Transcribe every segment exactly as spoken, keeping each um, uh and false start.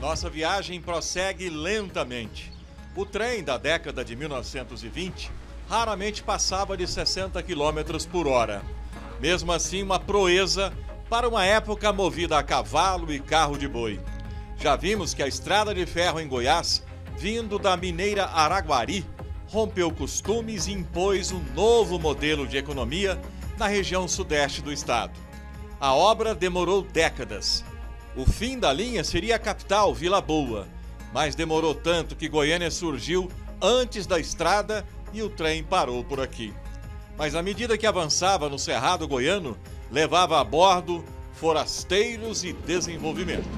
Nossa viagem prossegue lentamente. O trem da década de mil novecentos e vinte raramente passava de sessenta quilômetros por hora. Mesmo assim, uma proeza para uma época movida a cavalo e carro de boi. Já vimos que a estrada de ferro em Goiás, vindo da mineira Araguari, rompeu costumes e impôs um novo modelo de economia na região sudeste do estado. A obra demorou décadas. O fim da linha seria a capital, Vila Boa, mas demorou tanto que Goiânia surgiu antes da estrada e o trem parou por aqui. Mas à medida que avançava no Cerrado Goiano, levava a bordo forasteiros e desenvolvimento.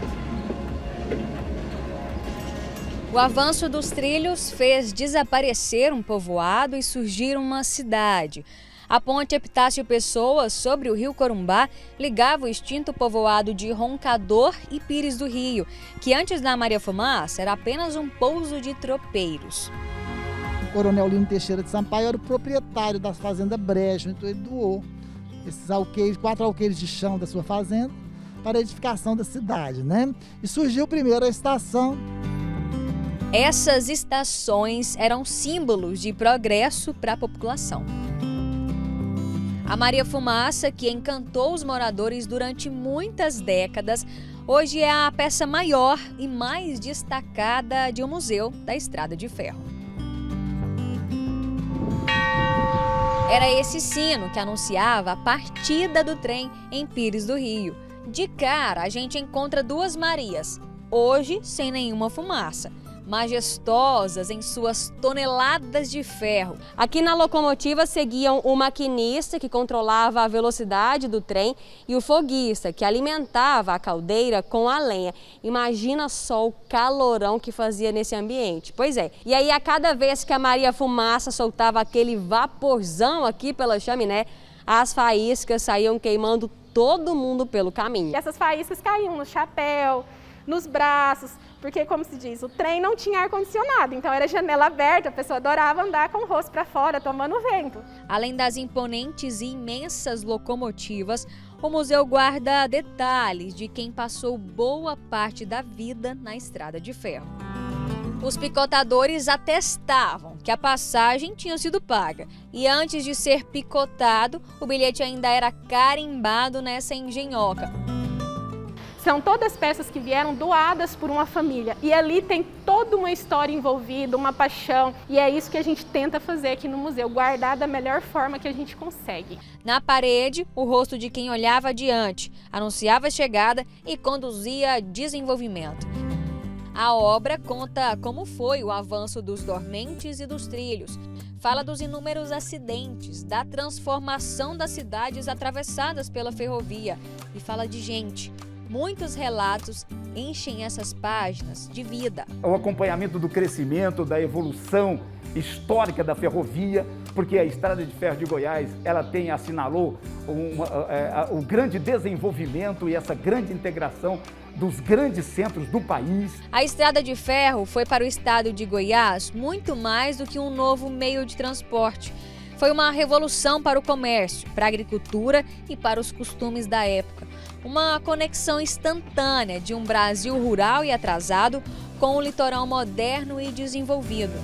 O avanço dos trilhos fez desaparecer um povoado e surgir uma cidade. A ponte Epitácio Pessoa, sobre o rio Corumbá, ligava o extinto povoado de Roncador e Pires do Rio, que antes da Maria Fumaça era apenas um pouso de tropeiros. O Coronel Lino Teixeira de Sampaio era o proprietário da fazenda Brejo, então ele doou esses alqueires, quatro alqueires de chão da sua fazenda para a edificação da cidade, né? E surgiu primeiro a estação. Essas estações eram símbolos de progresso para a população. A Maria Fumaça, que encantou os moradores durante muitas décadas, hoje é a peça maior e mais destacada de um museu da Estrada de Ferro. Era esse sino que anunciava a partida do trem em Pires do Rio. De cara, a gente encontra duas Marias, hoje sem nenhuma fumaça, majestosas em suas toneladas de ferro. Aqui na locomotiva seguiam o maquinista, que controlava a velocidade do trem, e o foguista, que alimentava a caldeira com a lenha. Imagina só o calorão que fazia nesse ambiente. Pois é, e aí a cada vez que a Maria Fumaça soltava aquele vaporzão aqui pela chaminé, as faíscas saíam queimando todo mundo pelo caminho. E essas faíscas caíam no chapéu, nos braços, porque, como se diz, o trem não tinha ar-condicionado, então era janela aberta, a pessoa adorava andar com o rosto para fora, tomando vento. Além das imponentes e imensas locomotivas, o museu guarda detalhes de quem passou boa parte da vida na Estrada de Ferro. Os picotadores atestavam que a passagem tinha sido paga e antes de ser picotado, o bilhete ainda era carimbado nessa engenhoca. São todas peças que vieram doadas por uma família e ali tem toda uma história envolvida, uma paixão, e é isso que a gente tenta fazer aqui no museu, guardar da melhor forma que a gente consegue. Na parede, o rosto de quem olhava adiante, anunciava a chegada e conduzia desenvolvimento. A obra conta como foi o avanço dos dormentes e dos trilhos. Fala dos inúmeros acidentes, da transformação das cidades atravessadas pela ferrovia e fala de gente. Muitos relatos enchem essas páginas de vida. O acompanhamento do crescimento, da evolução histórica da ferrovia, porque a Estrada de Ferro de Goiás, ela tem, assinalou uma, é, o grande desenvolvimento e essa grande integração dos grandes centros do país. A Estrada de Ferro foi para o estado de Goiás muito mais do que um novo meio de transporte. Foi uma revolução para o comércio, para a agricultura e para os costumes da época. Uma conexão instantânea de um Brasil rural e atrasado com um litoral moderno e desenvolvido.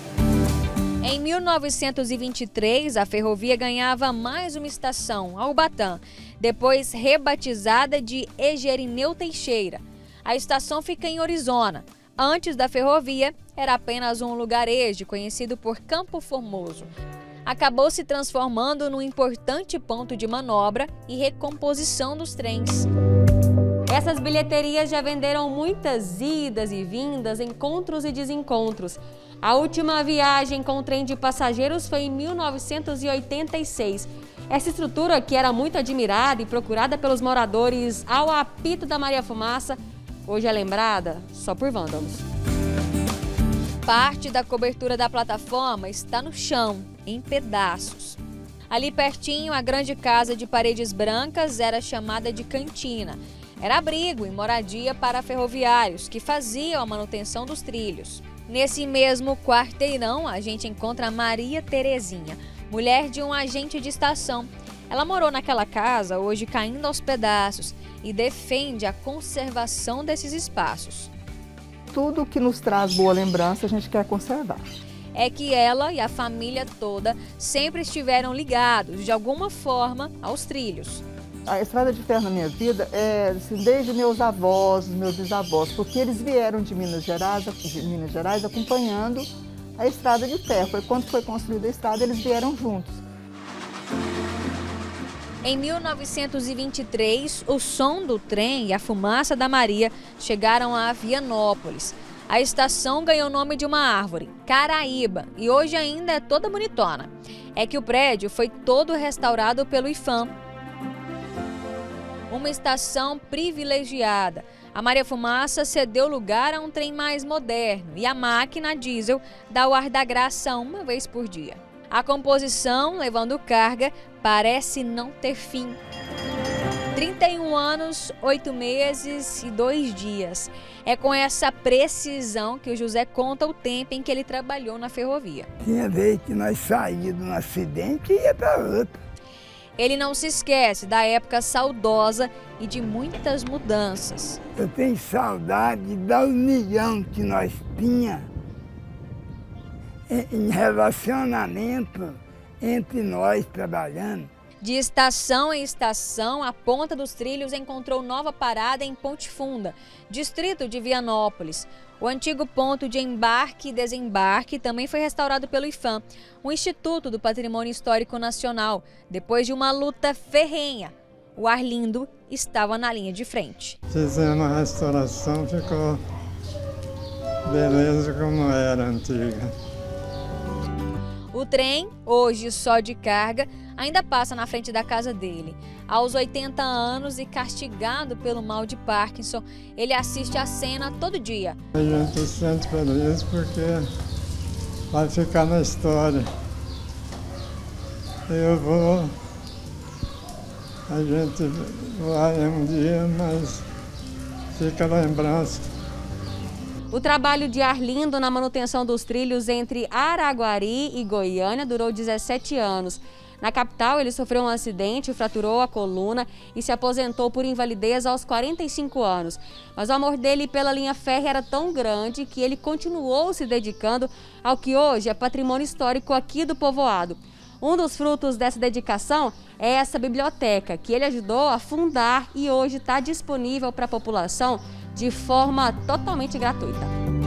Em mil novecentos e vinte e três, a ferrovia ganhava mais uma estação, a Ubatã, depois rebatizada de Egerineu Teixeira. A estação fica em Orizona. Antes da ferrovia, era apenas um lugarejo conhecido por Campo Formoso. Acabou se transformando num importante ponto de manobra e recomposição dos trens. Essas bilheterias já venderam muitas idas e vindas, encontros e desencontros. A última viagem com trem de passageiros foi em mil novecentos e oitenta e seis. Essa estrutura, que era muito admirada e procurada pelos moradores ao apito da Maria Fumaça, hoje é lembrada só por vândalos. Parte da cobertura da plataforma está no chão, em pedaços. Ali pertinho, a grande casa de paredes brancas era chamada de cantina. Era abrigo e moradia para ferroviários que faziam a manutenção dos trilhos. Nesse mesmo quarteirão, a gente encontra Maria Terezinha, mulher de um agente de estação. Ela morou naquela casa, hoje caindo aos pedaços, e defende a conservação desses espaços. tudo que nos traz boa lembrança a gente quer conservar. É que ela e a família toda sempre estiveram ligados, de alguma forma, aos trilhos. A estrada de ferro na minha vida é assim, desde meus avós, meus bisavós, porque eles vieram de Minas Gerais, de Minas Gerais acompanhando a estrada de ferro. Foi quando foi construída a estrada, eles vieram juntos. Em mil novecentos e vinte e três, o som do trem e a fumaça da Maria chegaram a Vianópolis. A estação ganhou o nome de uma árvore, Caraíba, e hoje ainda é toda bonitona. É que o prédio foi todo restaurado pelo IPHAN. Uma estação privilegiada. A Maria Fumaça cedeu lugar a um trem mais moderno e a máquina a diesel dá o ar da graça uma vez por dia. A composição, levando carga, parece não ter fim. trinta e um anos, oito meses e dois dias. É com essa precisão que o José conta o tempo em que ele trabalhou na ferrovia. Tinha vez que nós saímos de um acidente e ia para outro. Ele não se esquece da época saudosa e de muitas mudanças. Eu tenho saudade da união que nós tínhamos em relacionamento entre nós trabalhando. De estação em estação, a Ponta dos Trilhos encontrou nova parada em Ponte Funda, distrito de Vianópolis. O antigo ponto de embarque e desembarque também foi restaurado pelo IPHAN, um instituto do Patrimônio Histórico Nacional, depois de uma luta ferrenha. O Arlindo estava na linha de frente. Fizemos a restauração, ficou beleza como era antiga. O trem, hoje só de carga, ainda passa na frente da casa dele. Aos oitenta anos e castigado pelo mal de Parkinson, ele assiste a cena todo dia. A gente se sente feliz porque vai ficar na história. Eu vou, a gente vai um dia, mas fica a lembrança. O trabalho de Arlindo na manutenção dos trilhos entre Araguari e Goiânia durou dezessete anos. Na capital, ele sofreu um acidente, fraturou a coluna e se aposentou por invalidez aos quarenta e cinco anos. Mas o amor dele pela linha férrea era tão grande que ele continuou se dedicando ao que hoje é patrimônio histórico aqui do povoado. Um dos frutos dessa dedicação é essa biblioteca, que ele ajudou a fundar e hoje está disponível para a população de forma totalmente gratuita.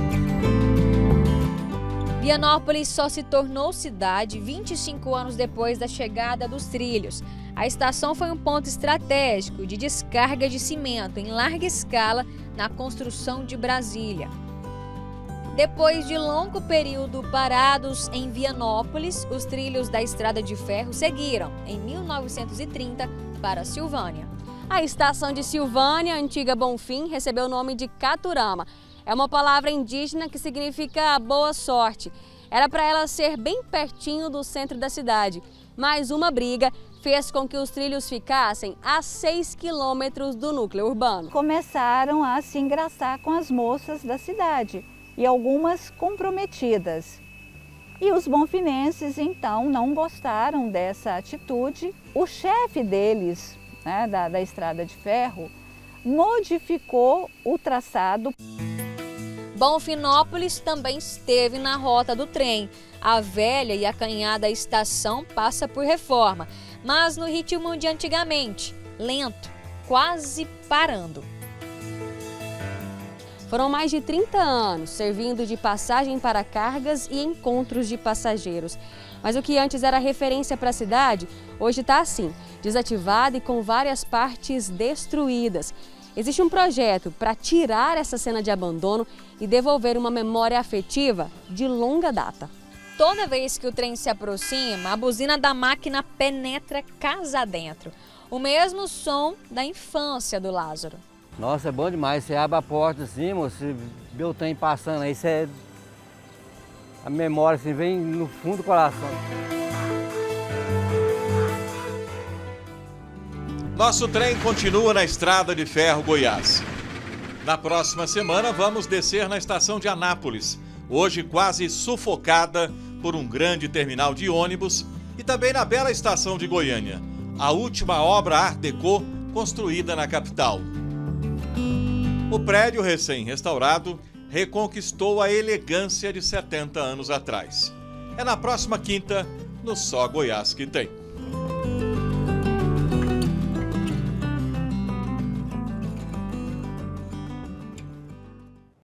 Vianópolis só se tornou cidade vinte e cinco anos depois da chegada dos trilhos. A estação foi um ponto estratégico de descarga de cimento em larga escala na construção de Brasília. Depois de longo período parados em Vianópolis, os trilhos da Estrada de Ferro seguiram, em mil novecentos e trinta, para Silvânia. A estação de Silvânia, antiga Bonfim, recebeu o nome de Caturama. É uma palavra indígena que significa boa sorte. Era para ela ser bem pertinho do centro da cidade, mas uma briga fez com que os trilhos ficassem a seis quilômetros do núcleo urbano. Começaram a se engraçar com as moças da cidade e algumas comprometidas. E os bonfinenses, então, não gostaram dessa atitude. O chefe deles, né, da, da Estrada de Ferro, modificou o traçado. Bonfinópolis também esteve na rota do trem. A velha e acanhada estação passa por reforma, mas no ritmo de antigamente, lento, quase parando. Foram mais de trinta anos servindo de passagem para cargas e encontros de passageiros. Mas o que antes era referência para a cidade, hoje está assim, desativado e com várias partes destruídas. Existe um projeto para tirar essa cena de abandono e devolver uma memória afetiva de longa data. Toda vez que o trem se aproxima, a buzina da máquina penetra casa dentro. O mesmo som da infância do Lázaro. Nossa, é bom demais. Você abre a porta assim, moço, você vê o trem passando aí, você... a memória assim, vem no fundo do coração. Nosso trem continua na Estrada de Ferro Goiás. Na próxima semana vamos descer na estação de Anápolis, hoje quase sufocada por um grande terminal de ônibus, e também na bela estação de Goiânia, a última obra Art Deco construída na capital. O prédio recém-restaurado reconquistou a elegância de setenta anos atrás. É na próxima quinta, no Só Goiás que Tem.